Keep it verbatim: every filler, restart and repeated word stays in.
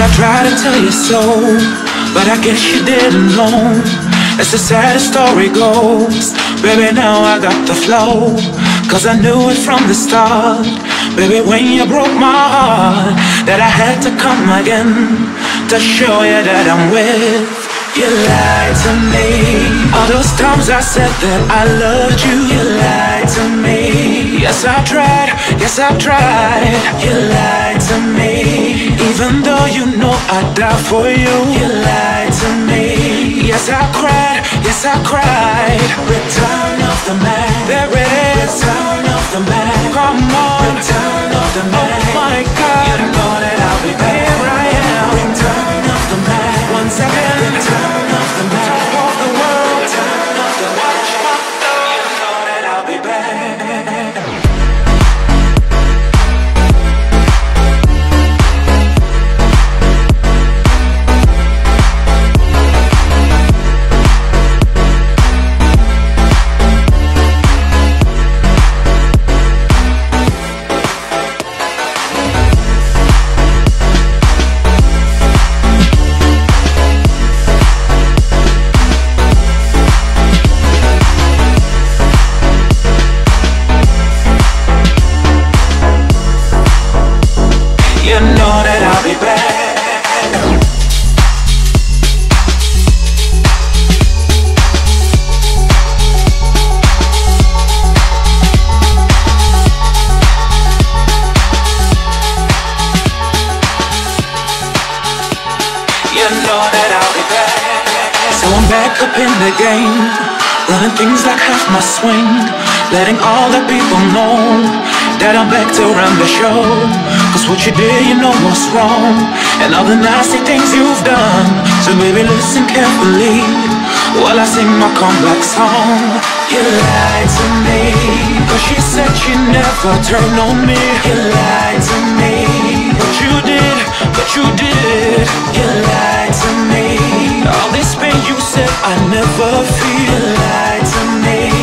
I tried to tell you so, but I guess you didn't know. As the saddest story goes, baby, now I got the flow. Cause I knew it from the start, baby, when you broke my heart, that I had to come again to show you that I'm with. You lied to me. All those times I said that I loved you, you lied to me. Yes, I tried, yes, I tried. You lied to me. Even though you know I'd die for you, you lied to me. Yes, I cried, yes, I cried. Return of the man. There it is. Return of the man. Come on. Return of the man. Oh my God. You know that I'll be back. Here I am. Return of the man. Once again. Return of the man. Top of the world. Return of the man. You know that I'll be back. You know that I'll be back. You know that I'll be back. So I'm back up in the game, running things like half my swing, letting all the people know that I'm back to run the show. Cause what you did, you know what's wrong, and all the nasty things you've done. So baby, listen carefully while I sing my comeback song. You lied to me, cause she said she'd never turn on me. You lied to me, but you did, but you did. You lied to me. All this pain you said I never feel. You lied to me.